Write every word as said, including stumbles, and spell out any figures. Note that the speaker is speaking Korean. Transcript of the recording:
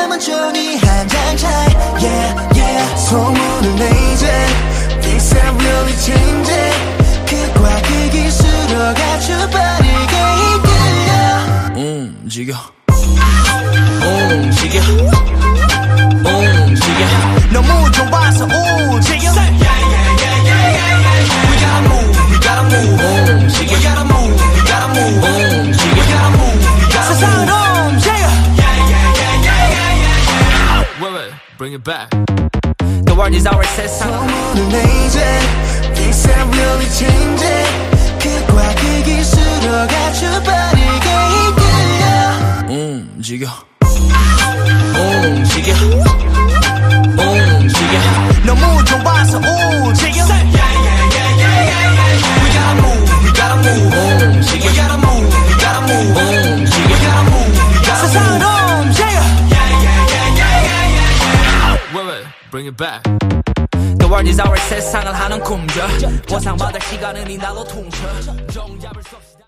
남은 종이 한 장 차이 yeah yeah 소문을 내자 Things are really changing 극과 극이 쓸어가줘 빠르게 이끌려 움직여 움직여 움직여 너무 좋아서 움직여 We gotta move, we gotta move 움직여 We gotta move, we gotta move 움직여 We gotta move, we gotta move 세상을 움직여 Wait, wait, bring it back The world is our 세상 소문을 내자 Things are really changing 극과 극이 쓸어가줘 빠르게 이끌려 움직여 움직여 움직여 너무 좋아서 움직여 We gotta move, we gotta move 움직여 We gotta move, we gotta move 움직여 We gotta move, we gotta 세상을 move 움직여 Wait, wait, bring it back The world is our 세상을 하는 꿈져 보상받을 시간은 이 날로 통쳐